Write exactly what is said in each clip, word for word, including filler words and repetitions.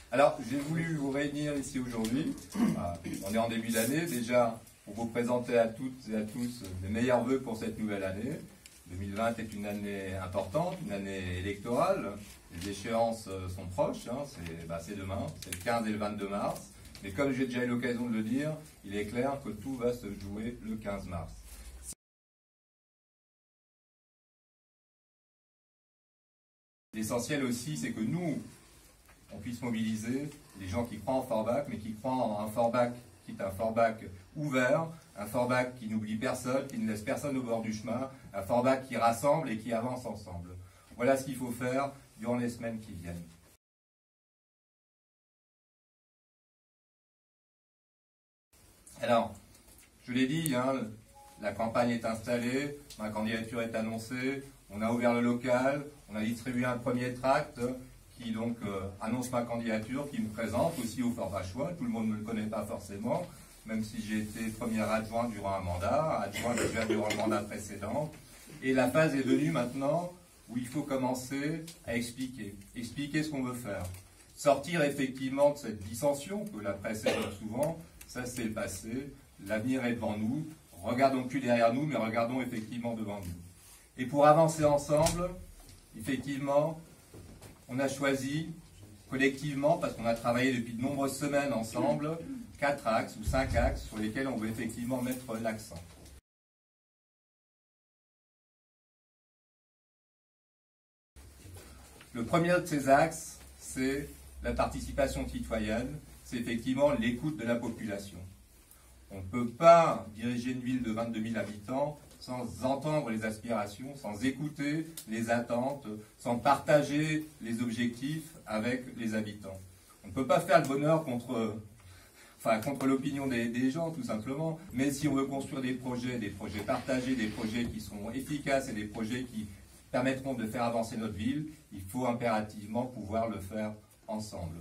Alors, j'ai voulu vous réunir ici aujourd'hui. On est en début d'année, déjà, pour vous présenter à toutes et à tous les meilleurs vœux pour cette nouvelle année. deux mille vingt est une année importante, une année électorale. Les échéances sont proches, hein, c'est bah, demain, c'est le quinze et le vingt-deux mars. Mais comme j'ai déjà eu l'occasion de le dire, il est clair que tout va se jouer le quinze mars. L'essentiel aussi, c'est que nous, on puisse mobiliser les gens qui croient en Forbach, mais qui croient en un Forbach qui est un Forbach ouvert, un Forbach qui n'oublie personne, qui ne laisse personne au bord du chemin, un Forbach qui rassemble et qui avance ensemble. Voilà ce qu'il faut faire durant les semaines qui viennent. Alors, je l'ai dit, hein, la campagne est installée, ma candidature est annoncée, on a ouvert le local, on a distribué un premier tract qui donc euh, annonce ma candidature, qui me présente aussi au Forbachois. Tout le monde ne me le connaît pas forcément, même si j'ai été premier adjoint durant un mandat, adjoint déjà durant le mandat précédent. Et la phase est venue maintenant où il faut commencer à expliquer, expliquer ce qu'on veut faire. Sortir effectivement de cette dissension que la presse évoque souvent, ça c'est le passé, l'avenir est devant nous, regardons plus derrière nous, mais regardons effectivement devant nous. Et pour avancer ensemble, effectivement, on a choisi collectivement, parce qu'on a travaillé depuis de nombreuses semaines ensemble, quatre axes ou cinq axes sur lesquels on veut effectivement mettre l'accent. Le premier de ces axes, c'est la participation citoyenne, c'est effectivement l'écoute de la population. On ne peut pas diriger une ville de vingt-deux mille habitants sans entendre les aspirations, sans écouter les attentes, sans partager les objectifs avec les habitants. On ne peut pas faire le bonheur contre, enfin, contre l'opinion des, des gens, tout simplement. Mais si on veut construire des projets, des projets partagés, des projets qui seront efficaces et des projets qui permettront de faire avancer notre ville, il faut impérativement pouvoir le faire ensemble.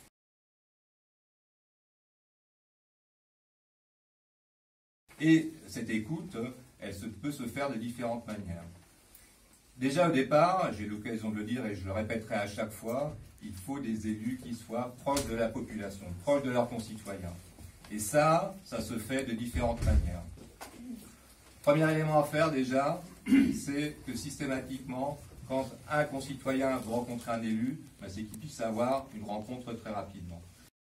Et cette écoute, elle se, peut se faire de différentes manières. Déjà au départ, j'ai l'occasion de le dire et je le répéterai à chaque fois, il faut des élus qui soient proches de la population, proches de leurs concitoyens. Et ça, ça se fait de différentes manières. Premier élément à faire déjà, c'est que systématiquement, quand un concitoyen veut rencontrer un élu, ben c'est qu'il puisse avoir une rencontre très rapidement.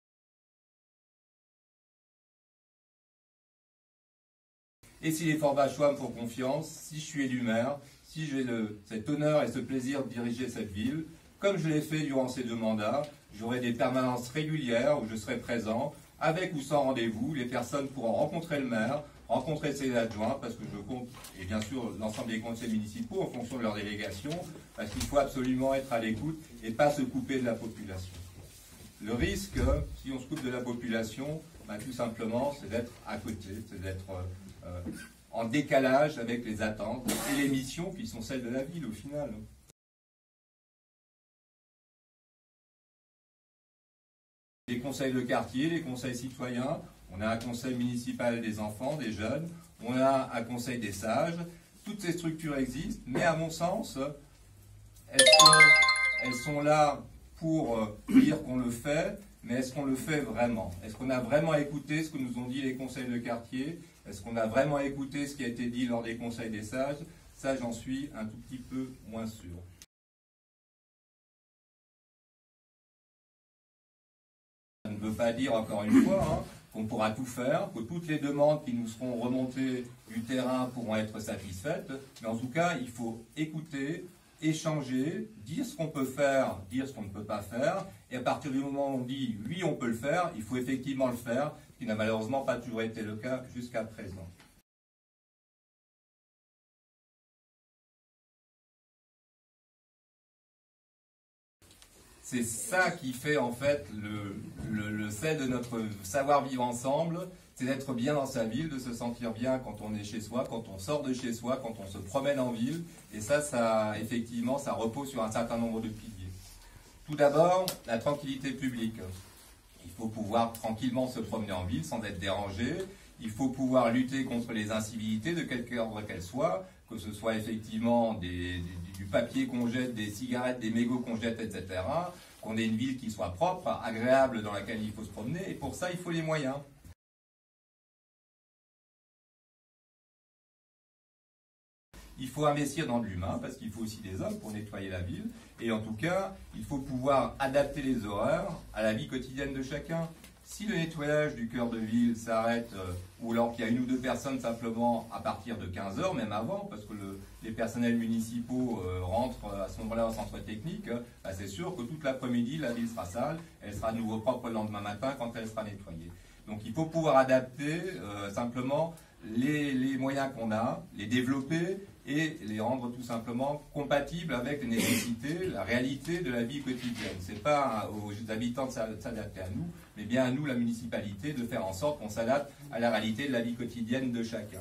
Et si les Forbachois me font confiance, si je suis élu maire, si j'ai cet honneur et ce plaisir de diriger cette ville, comme je l'ai fait durant ces deux mandats, j'aurai des permanences régulières où je serai présent, avec ou sans rendez-vous. Les personnes pourront rencontrer le maire, rencontrer ses adjoints, parce que je compte, et bien sûr l'ensemble des conseils municipaux en fonction de leur délégation, parce qu'il faut absolument être à l'écoute et pas se couper de la population. Le risque, si on se coupe de la population, ben, tout simplement, c'est d'être à côté, c'est d'être euh, en décalage avec les attentes et les missions qui sont celles de la ville au final. Les conseils de quartier, les conseils citoyens, on a un conseil municipal des enfants, des jeunes, on a un conseil des sages, toutes ces structures existent, mais à mon sens, elles sont, elles sont là pour dire qu'on le fait, mais est-ce qu'on le fait vraiment? Est-ce qu'on a vraiment écouté ce que nous ont dit les conseils de quartier? Est-ce qu'on a vraiment écouté ce qui a été dit lors des conseils des sages? Ça, j'en suis un tout petit peu moins sûr. Ça ne veut pas dire, encore une fois, hein, qu'on pourra tout faire, que toutes les demandes qui nous seront remontées du terrain pourront être satisfaites, mais en tout cas, il faut écouter, échanger, dire ce qu'on peut faire, dire ce qu'on ne peut pas faire, et à partir du moment où on dit oui, on peut le faire, il faut effectivement le faire, ce qui n'a malheureusement pas toujours été le cas jusqu'à présent. C'est ça qui fait en fait le, le, le fait de notre savoir-vivre ensemble, c'est d'être bien dans sa ville, de se sentir bien quand on est chez soi, quand on sort de chez soi, quand on se promène en ville. Et ça, ça effectivement, ça repose sur un certain nombre de piliers. Tout d'abord, la tranquillité publique. Il faut pouvoir tranquillement se promener en ville sans être dérangé. Il faut pouvoir lutter contre les incivilités de quelque ordre qu'elles soient, que ce soit effectivement des, des, du papier qu'on jette, des cigarettes, des mégots qu'on jette, et cetera. qu'on ait une ville qui soit propre, agréable, dans laquelle il faut se promener, et pour ça, il faut les moyens. Il faut investir dans de l'humain, parce qu'il faut aussi des hommes pour nettoyer la ville, et en tout cas, il faut pouvoir adapter les horaires à la vie quotidienne de chacun. Si le nettoyage du cœur de ville s'arrête, euh, ou alors qu'il y a une ou deux personnes simplement à partir de quinze heures, même avant, parce que le, les personnels municipaux euh, rentrent à ce moment-là au centre technique, euh, bah c'est sûr que toute l'après-midi, la ville sera sale, elle sera de nouveau propre le lendemain matin quand elle sera nettoyée. Donc il faut pouvoir adapter euh, simplement les, les moyens qu'on a, les développer et les rendre tout simplement compatibles avec les nécessités, la réalité de la vie quotidienne. Ce n'est pas aux habitants de s'adapter à nous, mais bien à nous, la municipalité, de faire en sorte qu'on s'adapte à la réalité de la vie quotidienne de chacun.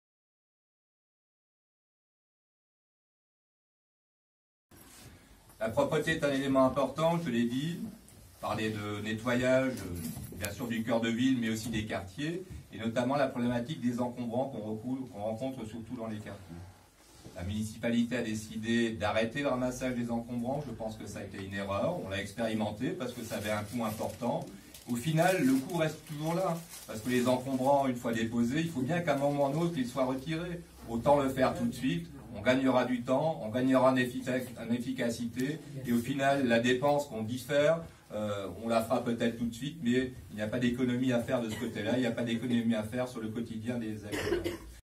La propreté est un élément important, je l'ai dit. Parler de nettoyage, bien sûr du cœur de ville, mais aussi des quartiers, et notamment la problématique des encombrants qu'on rencontre surtout dans les quartiers. La municipalité a décidé d'arrêter le ramassage des encombrants. Je pense que ça a été une erreur. On l'a expérimenté parce que ça avait un coût important. Au final, le coût reste toujours là. Parce que les encombrants, une fois déposés, il faut bien qu'à un moment ou un autre, ils soient retirés. Autant le faire tout de suite. On gagnera du temps, on gagnera en efficacité. Et au final, la dépense qu'on diffère, euh, on la fera peut-être tout de suite, mais il n'y a pas d'économie à faire de ce côté-là. Il n'y a pas d'économie à faire sur le quotidien des habitants.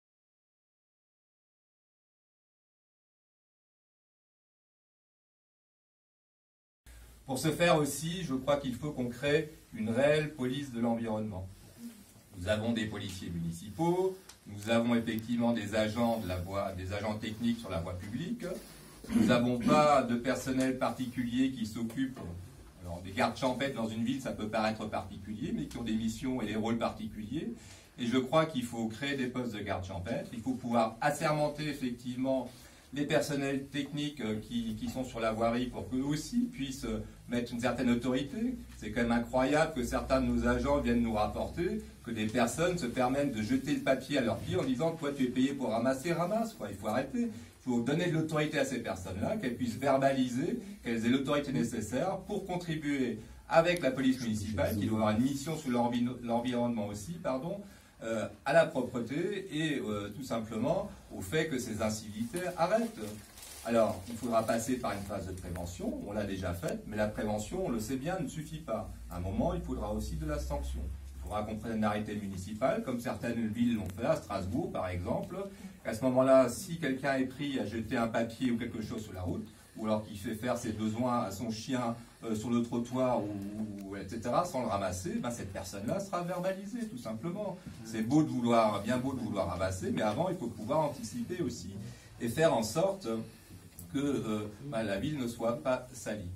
Pour ce faire aussi, je crois qu'il faut qu'on crée une réelle police de l'environnement. Nous avons des policiers municipaux, nous avons effectivement des agents, de la voie, des agents techniques sur la voie publique, nous n'avons pas de personnel particulier qui s'occupe, alors des gardes champêtres dans une ville ça peut paraître particulier, mais qui ont des missions et des rôles particuliers, et je crois qu'il faut créer des postes de gardes champêtres, il faut pouvoir assermenter effectivement les personnels techniques qui, qui sont sur la voirie pour qu'eux aussi puissent mettre une certaine autorité. C'est quand même incroyable que certains de nos agents viennent nous rapporter que des personnes se permettent de jeter le papier à leurs pieds en disant « toi tu es payé pour ramasser, ramasse ». Quoi. Il faut arrêter. Il faut donner de l'autorité à ces personnes-là, qu'elles puissent verbaliser, qu'elles aient l'autorité nécessaire pour contribuer avec la police municipale, qui doit avoir une mission sur l'environnement aussi, pardon, Euh, à la propreté et euh, tout simplement au fait que ces incivilités arrêtent. Alors, il faudra passer par une phase de prévention, on l'a déjà faite, mais la prévention, on le sait bien, ne suffit pas. À un moment, il faudra aussi de la sanction. Il faudra qu'on prenne un arrêté municipal, comme certaines villes l'ont fait, à Strasbourg par exemple. À ce moment-là, si quelqu'un est pris à jeter un papier ou quelque chose sur la route, ou alors qu'il fait faire ses besoins à son chien euh, sur le trottoir, ou, ou, et cetera, sans le ramasser, ben cette personne-là sera verbalisée, tout simplement. C'est beau de vouloir, bien beau de vouloir ramasser, mais avant, il faut pouvoir anticiper aussi et faire en sorte que euh, ben, la ville ne soit pas salie.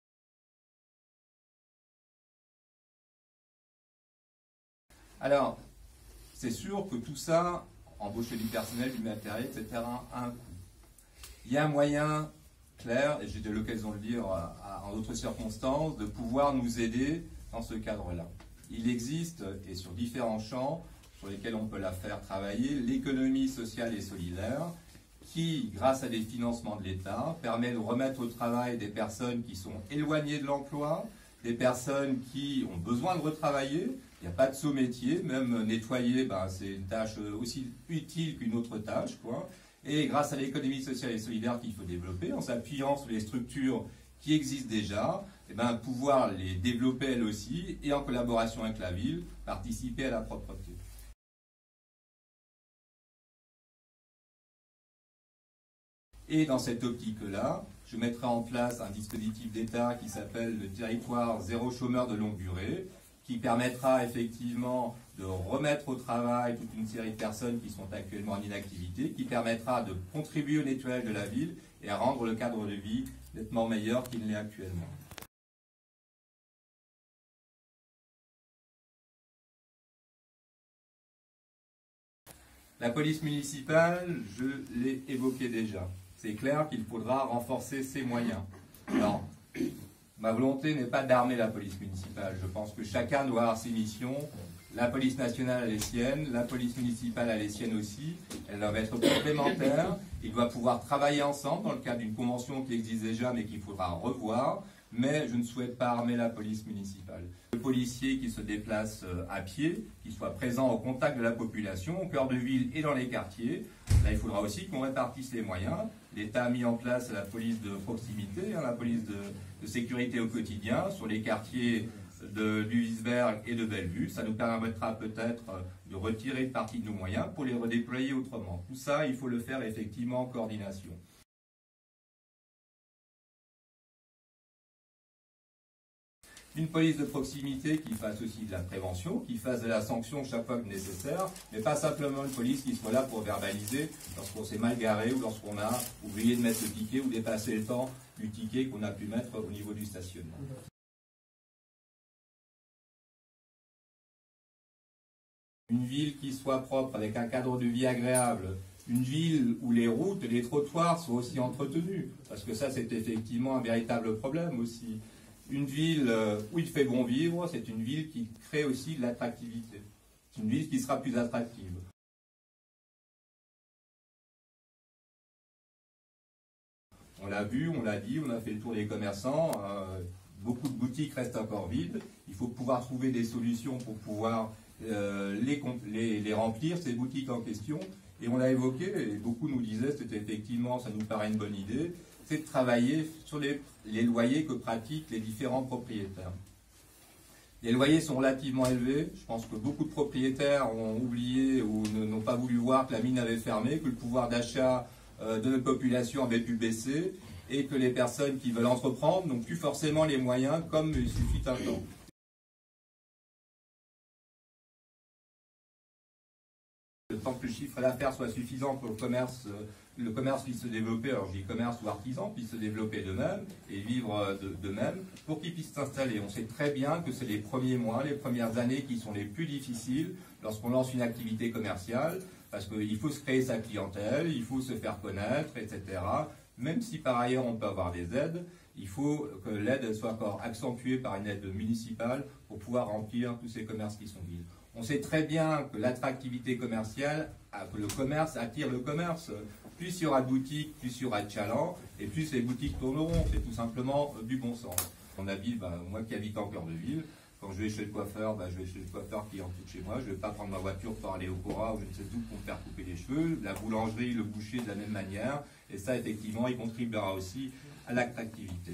Alors, c'est sûr que tout ça, embaucher du personnel, du matériel, et cetera, a un coût. Il y a un moyen clair, et j'ai eu l'occasion de le dire en d'autres circonstances, de pouvoir nous aider dans ce cadre-là. Il existe, et sur différents champs sur lesquels on peut la faire travailler, l'économie sociale et solidaire, qui, grâce à des financements de l'État, permet de remettre au travail des personnes qui sont éloignées de l'emploi, des personnes qui ont besoin de retravailler. Il n'y a pas de sous-métier, même nettoyer, ben, c'est une tâche aussi utile qu'une autre tâche, quoi. Et grâce à l'économie sociale et solidaire qu'il faut développer, en s'appuyant sur les structures qui existent déjà, eh ben, pouvoir les développer elles aussi, et en collaboration avec la ville, participer à la propreté. Et dans cette optique-là, je mettrai en place un dispositif d'État qui s'appelle le territoire zéro chômeur de longue durée, qui permettra effectivement de remettre au travail toute une série de personnes qui sont actuellement en inactivité, qui permettra de contribuer au nettoyage de la ville et à rendre le cadre de vie nettement meilleur qu'il ne l'est actuellement. La police municipale, je l'ai évoqué déjà. C'est clair qu'il faudra renforcer ses moyens. Alors, ma volonté n'est pas d'armer la police municipale. Je pense que chacun doit avoir ses missions. La police nationale a les siennes, la police municipale a les siennes aussi. Elles doivent être complémentaires. Ils doivent pouvoir travailler ensemble dans le cadre d'une convention qui existe déjà mais qu'il faudra revoir. mais je ne souhaite pas armer la police municipale. Le policier qui se déplace à pied, qui soit présent au contact de la population, au cœur de ville et dans les quartiers, là, il faudra aussi qu'on répartisse les moyens. L'État a mis en place la police de proximité, hein, la police de, de sécurité au quotidien sur les quartiers de Duisberg et de Bellevue. Ça nous permettra peut-être de retirer une partie de nos moyens pour les redéployer autrement. Tout ça, il faut le faire effectivement en coordination. Une police de proximité qui fasse aussi de la prévention, qui fasse de la sanction chaque fois que nécessaire, mais pas simplement une police qui soit là pour verbaliser lorsqu'on s'est mal garé ou lorsqu'on a oublié de mettre le ticket ou dépasser le temps du ticket qu'on a pu mettre au niveau du stationnement. Une ville qui soit propre, avec un cadre de vie agréable, une ville où les routes et les trottoirs sont aussi entretenus, parce que ça c'est effectivement un véritable problème aussi. Une ville où il fait bon vivre, c'est une ville qui crée aussi de l'attractivité. C'est une ville qui sera plus attractive. On l'a vu, on l'a dit, on a fait le tour des commerçants. Euh, beaucoup de boutiques restent encore vides. Il faut pouvoir trouver des solutions pour pouvoir euh, les, les, les remplir, ces boutiques en question. Et on l'a évoqué, et beaucoup nous disaient, c'était effectivement, ça nous paraît une bonne idée, c'est de travailler sur les, les loyers que pratiquent les différents propriétaires. Les loyers sont relativement élevés. Je pense que beaucoup de propriétaires ont oublié ou n'ont pas voulu voir que la mine avait fermé, que le pouvoir d'achat euh, de notre population avait pu baisser et que les personnes qui veulent entreprendre n'ont plus forcément les moyens comme il suffit un temps. Le temps que le chiffre d'affaires soit suffisant pour le commerce, le commerce puisse se développer, alors je dis commerce ou artisan, puisse se développer d'eux-mêmes et vivre d'eux-mêmes pour qu'ils puissent s'installer. On sait très bien que c'est les premiers mois, les premières années qui sont les plus difficiles lorsqu'on lance une activité commerciale, parce qu'il faut se créer sa clientèle, il faut se faire connaître, et cetera. Même si par ailleurs on peut avoir des aides, il faut que l'aide soit encore accentuée par une aide municipale pour pouvoir remplir tous ces commerces qui sont vides. On sait très bien que l'attractivité commerciale, que le commerce attire le commerce. Plus il y aura de boutiques, plus il y aura de chalands, et plus les boutiques tourneront. C'est tout simplement du bon sens. On habite, ben, moi qui habite en cœur de ville, quand je vais chez le coiffeur, ben, je vais chez le coiffeur qui est en dessous de chez moi. Je ne vais pas prendre ma voiture pour aller au Cora ou je ne sais où pour me faire couper les cheveux. La boulangerie, le boucher de la même manière. Et ça, effectivement, il contribuera aussi à l'attractivité.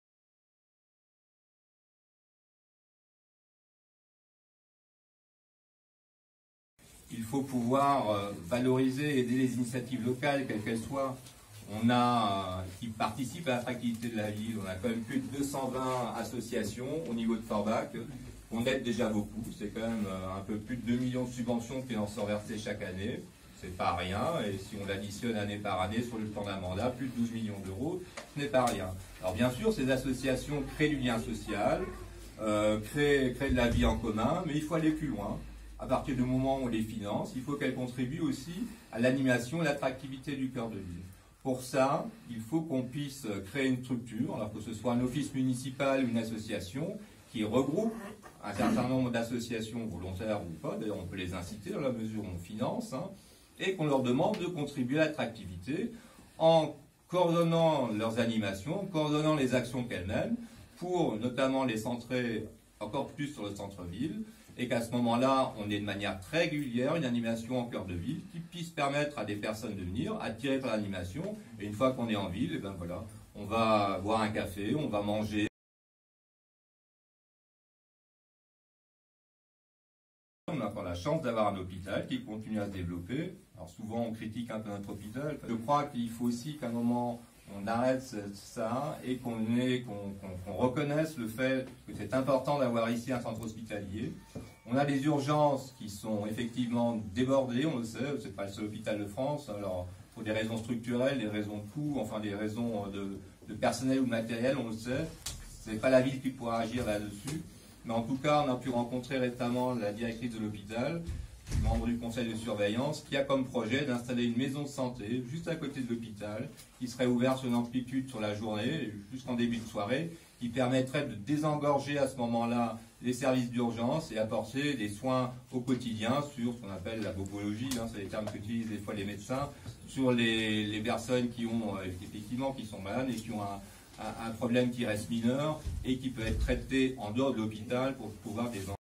Il faut pouvoir euh, valoriser et aider les initiatives locales, quelles qu'elles soient. On a, euh, qui participent à l'attractivité de la ville. On a quand même plus de deux cent vingt associations au niveau de Forbach. On aide déjà beaucoup. C'est quand même euh, un peu plus de deux millions de subventions qui en sont versées chaque année. C'est pas rien. Et si on l'additionne année par année sur le temps d'un mandat, plus de douze millions d'euros, ce n'est pas rien. Alors bien sûr, ces associations créent du lien social, euh, créent, créent de la vie en commun, mais il faut aller plus loin. À partir du moment où on les finance, il faut qu'elles contribuent aussi à l'animation et l'attractivité du cœur de ville. Pour ça, il faut qu'on puisse créer une structure, alors que ce soit un office municipal ou une association, qui regroupe un certain nombre d'associations volontaires ou pas, d'ailleurs on peut les inciter dans la mesure où on finance, hein, et qu'on leur demande de contribuer à l'attractivité en coordonnant leurs animations, en coordonnant les actions qu'elles mènent, pour notamment les centrer encore plus sur le centre-ville, et qu'à ce moment-là, on ait de manière très régulière une animation en cœur de ville qui puisse permettre à des personnes de venir, attirer par l'animation, et une fois qu'on est en ville, et ben voilà, on va boire un café, on va manger. On a encore la chance d'avoir un hôpital qui continue à se développer. Alors souvent on critique un peu notre hôpital. Je crois qu'il faut aussi qu'à un moment on arrête ça et qu'on qu'on qu'on, qu'on reconnaisse le fait que c'est important d'avoir ici un centre hospitalier. On a des urgences qui sont effectivement débordées, on le sait, c'est pas le seul hôpital de France. Alors pour des raisons structurelles, des raisons de coût, enfin des raisons de, de personnel ou de matériel, on le sait. C'est pas la ville qui pourra agir là-dessus. Mais en tout cas, on a pu rencontrer récemment la directrice de l'hôpital, membre du conseil de surveillance, qui a comme projet d'installer une maison de santé juste à côté de l'hôpital, qui serait ouverte sur une amplitude sur la journée, jusqu'en début de soirée, qui permettrait de désengorger à ce moment-là les services d'urgence et apporter des soins au quotidien sur ce qu'on appelle la bobologie, hein, c'est les termes qu'utilisent des fois les médecins, sur les, les personnes qui ont, euh, effectivement, qui sont malades et qui ont un, un, un problème qui reste mineur et qui peut être traité en dehors de l'hôpital pour pouvoir des enfants.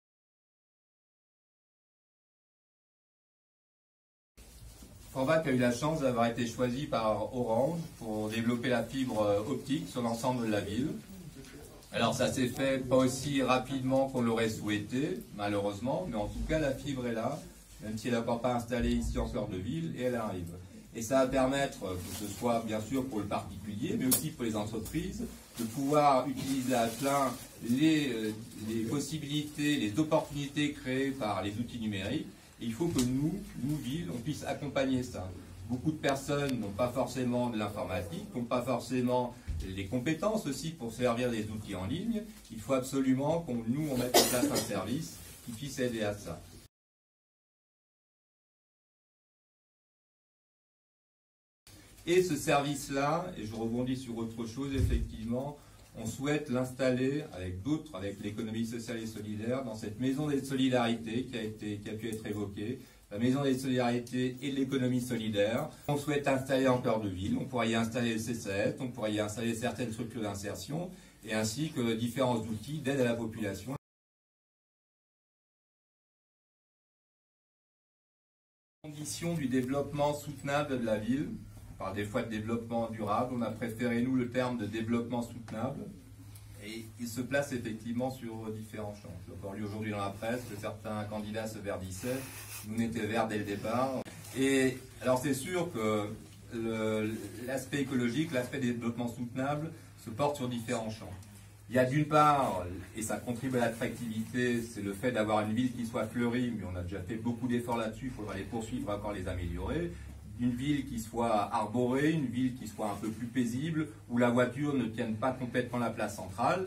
Forbach a eu la chance d'avoir été choisi par Orange pour développer la fibre optique sur l'ensemble de la ville. Alors ça s'est fait pas aussi rapidement qu'on l'aurait souhaité, malheureusement, mais en tout cas la fibre est là, même si elle n'est encore pas installée ici en cœur de ville, et elle arrive. Et ça va permettre, que ce soit bien sûr pour le particulier, mais aussi pour les entreprises, de pouvoir utiliser à plein les, les possibilités, les opportunités créées par les outils numériques. Et il faut que nous, nous, villes, on puisse accompagner ça. Beaucoup de personnes n'ont pas forcément de l'informatique, n'ont pas forcément les compétences aussi pour servir des outils en ligne. Il faut absolument qu'on nous, on mette en place un service qui puisse aider à ça. Et ce service-là, et je rebondis sur autre chose, effectivement, on souhaite l'installer avec d'autres, avec l'économie sociale et solidaire, dans cette maison des solidarités qui a, été, qui a pu être évoquée, la maison des solidarités et de l'économie solidaire. On souhaite installer en cœur de ville, on pourrait y installer le C C S, on pourrait y installer certaines structures d'insertion, et ainsi que différents outils d'aide à la population. Conditions du développement soutenable de la ville. On parle des fois de développement durable, on a préféré nous le terme de développement soutenable et il se place effectivement sur différents champs. J'ai encore lu aujourd'hui dans la presse que certains candidats se verdissaient, nous on était verts dès le départ. Et alors c'est sûr que l'aspect écologique, l'aspect développement soutenable se porte sur différents champs. Il y a d'une part, et ça contribue à l'attractivité, c'est le fait d'avoir une ville qui soit fleurie, mais on a déjà fait beaucoup d'efforts là-dessus, il faudra les poursuivre, encore les améliorer. Une ville qui soit arborée, une ville qui soit un peu plus paisible, où la voiture ne tienne pas complètement la place centrale.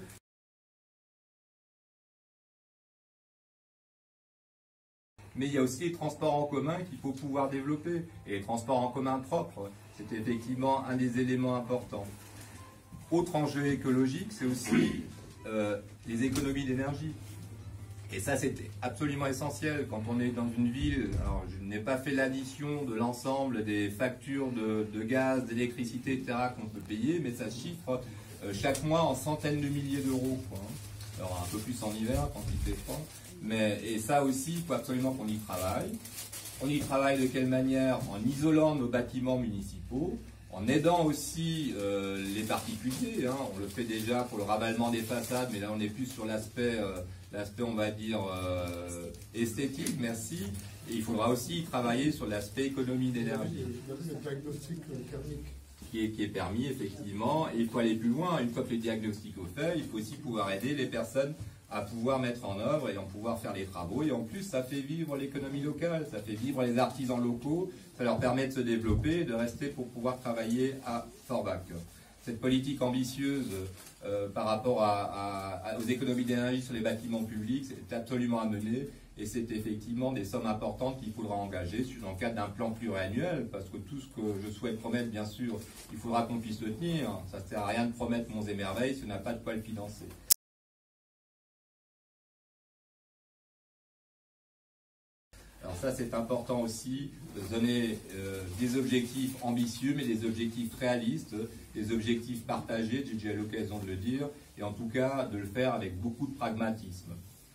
Mais il y a aussi les transports en commun qu'il faut pouvoir développer. Et les transports en commun propres, c'est effectivement un des éléments importants. Autre enjeu écologique, c'est aussi euh, les économies d'énergie. Et ça, c'est absolument essentiel quand on est dans une ville. Alors, je n'ai pas fait l'addition de l'ensemble des factures de, de gaz, d'électricité, et cetera qu'on peut payer, mais ça chiffre euh, chaque mois en centaines de milliers d'euros. Alors, un peu plus en hiver quand il fait froid. Mais, et ça aussi, il faut absolument qu'on y travaille. On y travaille de quelle manière? En isolant nos bâtiments municipaux, en aidant aussi euh, les particuliers. Hein. On le fait déjà pour le raballement des façades, mais là on est plus sur l'aspect, euh, l'aspect on va dire, euh, esthétique, merci. Et il faudra aussi travailler sur l'aspect économie d'énergie. Le diagnostic thermique. Qui est, qui est permis, effectivement. Et il faut aller plus loin. Une fois que le diagnostic est fait, il faut aussi pouvoir aider les personnes à pouvoir mettre en œuvre et en pouvoir faire les travaux. Et en plus, ça fait vivre l'économie locale, ça fait vivre les artisans locaux, ça leur permet de se développer et de rester pour pouvoir travailler à Forbach. Cette politique ambitieuse euh, par rapport à, à, à, aux économies d'énergie sur les bâtiments publics, c'est absolument à mener et c'est effectivement des sommes importantes qu'il faudra engager dans le cadre d'un plan pluriannuel, parce que tout ce que je souhaite promettre, bien sûr, il faudra qu'on puisse le tenir. Ça ne sert à rien de promettre monts et merveilles si on n'a pas de quoi le financer. Alors ça, c'est important aussi de se donner euh, des objectifs ambitieux, mais des objectifs réalistes, des objectifs partagés, j'ai déjà eu l'occasion de le dire, et en tout cas de le faire avec beaucoup de pragmatisme.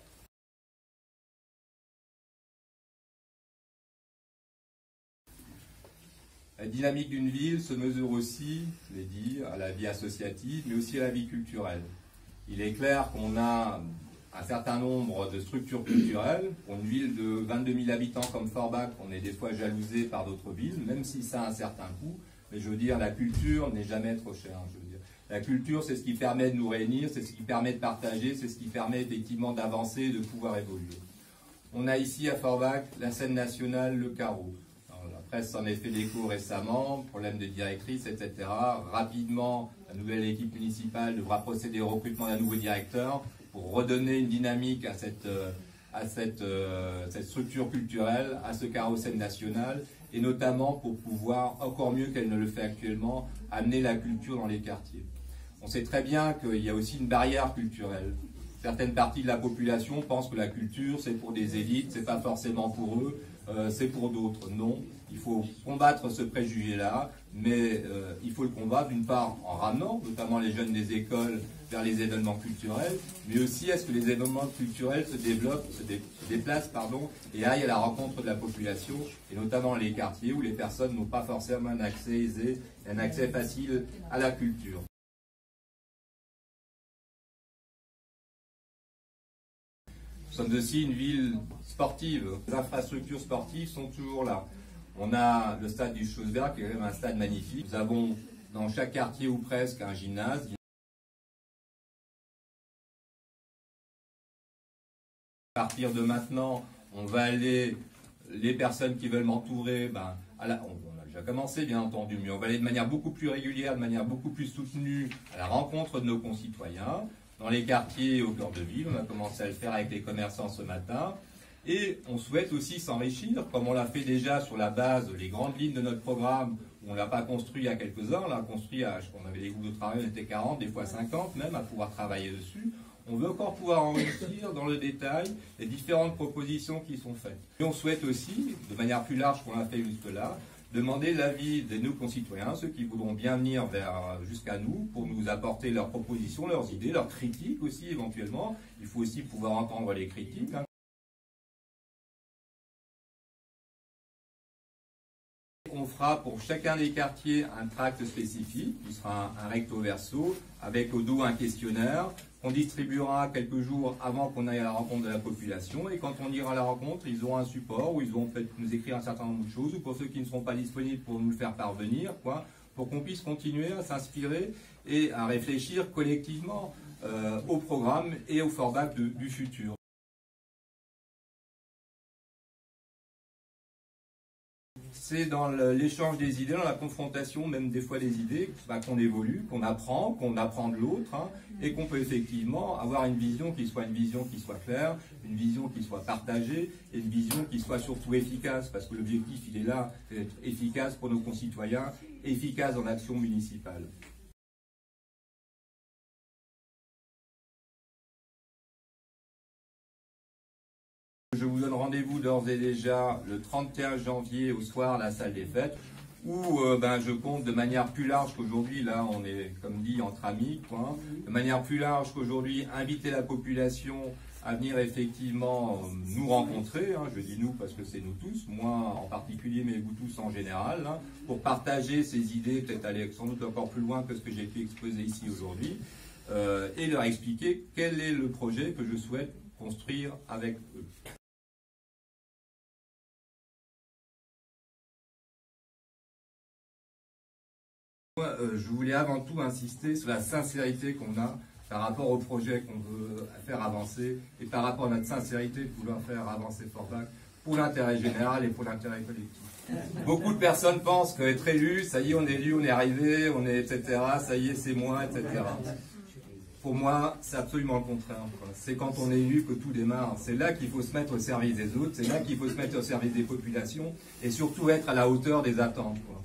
La dynamique d'une ville se mesure aussi, je l'ai dit, à la vie associative, mais aussi à la vie culturelle. Il est clair qu'on a un certain nombre de structures culturelles. Pour une ville de vingt-deux mille habitants comme Forbach, on est des fois jalousé par d'autres villes, même si ça a un certain coût. Mais je veux dire, la culture n'est jamais trop chère. Je veux dire. La culture, c'est ce qui permet de nous réunir, c'est ce qui permet de partager, c'est ce qui permet effectivement d'avancer et de pouvoir évoluer. On a ici à Forbach la scène nationale, le Carreau. Alors, la presse s'en est fait l'écho récemment, problème de directrice, et cetera. Rapidement, la nouvelle équipe municipale devra procéder au recrutement d'un nouveau directeur pour redonner une dynamique à cette, à cette, euh, cette structure culturelle, à ce carreau scène nationale, et notamment pour pouvoir, encore mieux qu'elle ne le fait actuellement, amener la culture dans les quartiers. On sait très bien qu'il y a aussi une barrière culturelle. Certaines parties de la population pensent que la culture, c'est pour des élites, c'est pas forcément pour eux, euh, c'est pour d'autres. Non, Il faut combattre ce préjugé-là, mais euh, il faut le combattre d'une part en ramenant notamment les jeunes des écoles vers les événements culturels, mais aussi à ce que les événements culturels se développent, se, dé, se déplacent pardon, et aillent à la rencontre de la population, et notamment les quartiers où les personnes n'ont pas forcément un accès aisé, un accès facile à la culture. Nous sommes aussi une ville sportive. Les infrastructures sportives sont toujours là. On a le stade du Schlossberg, qui est quand même un stade magnifique. Nous avons dans chaque quartier ou presque un gymnase. À partir de maintenant, on va aller, les personnes qui veulent m'entourer, ben, à la, on, on a déjà commencé bien entendu, mais on va aller de manière beaucoup plus régulière, de manière beaucoup plus soutenue à la rencontre de nos concitoyens. Dans les quartiers au cœur de ville, on a commencé à le faire avec les commerçants ce matin. Et on souhaite aussi s'enrichir, comme on l'a fait déjà sur la base des grandes lignes de notre programme, où on ne l'a pas construit à quelques-uns, on l'a construit à, on avait des groupes de travail, on était quarante, des fois cinquante même, à pouvoir travailler dessus. On veut encore pouvoir enrichir dans le détail les différentes propositions qui sont faites. Et on souhaite aussi, de manière plus large qu'on l'a fait jusque-là, demander l'avis de nos concitoyens, ceux qui voudront bien venir vers jusqu'à nous pour nous apporter leurs propositions, leurs idées, leurs critiques aussi éventuellement. Il faut aussi pouvoir entendre les critiques. Hein. On fera pour chacun des quartiers un tract spécifique, qui sera un, un recto verso, avec au dos un questionnaire, qu'on distribuera quelques jours avant qu'on aille à la rencontre de la population. Et quand on ira à la rencontre, ils auront un support où ils vont peut-être nous écrire un certain nombre de choses, ou pour ceux qui ne seront pas disponibles, pour nous le faire parvenir, quoi, pour qu'on puisse continuer à s'inspirer et à réfléchir collectivement euh, au programme et au format de, du futur. C'est dans l'échange des idées, dans la confrontation même des fois des idées, bah, qu'on évolue, qu'on apprend, qu'on apprend de l'autre, hein, et qu'on peut effectivement avoir une vision qui soit une vision qui soit claire, une vision qui soit partagée, et une vision qui soit surtout efficace, parce que l'objectif il est là, c'est d'être efficace pour nos concitoyens, efficace dans l'action municipale. Je vous donne rendez-vous d'ores et déjà le trente et un janvier au soir à la salle des fêtes, où euh, ben, je compte de manière plus large qu'aujourd'hui, là on est comme dit entre amis, quoi, de manière plus large qu'aujourd'hui, inviter la population à venir effectivement nous rencontrer, hein, je dis nous parce que c'est nous tous, moi en particulier mais vous tous en général, hein, pour partager ces idées, peut-être aller sans doute encore plus loin que ce que j'ai pu exposer ici aujourd'hui, euh, et leur expliquer quel est le projet que je souhaite construire avec eux. Euh, je voulais avant tout insister sur la sincérité qu'on a par rapport au projet qu'on veut faire avancer et par rapport à notre sincérité de vouloir faire avancer Forbach pour l'intérêt général et pour l'intérêt collectif. Beaucoup de personnes pensent qu'être élu, ça y est, on est élu, on est arrivé, on est et cetera, ça y est, c'est moi, et cetera. Pour moi, c'est absolument le contraire. C'est quand on est élu que tout démarre. C'est là qu'il faut se mettre au service des autres, c'est là qu'il faut se mettre au service des populations et surtout être à la hauteur des attentes, quoi.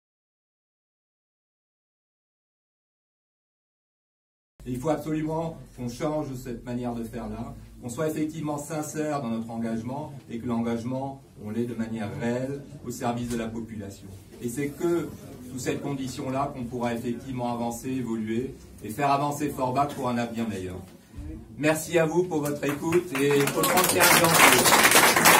Et il faut absolument qu'on change cette manière de faire là, qu'on soit effectivement sincère dans notre engagement et que l'engagement, on l'ait de manière réelle au service de la population. Et c'est que sous cette condition-là qu'on pourra effectivement avancer, évoluer et faire avancer Forbach pour un avenir meilleur. Merci à vous pour votre écoute et au trente et un janvier.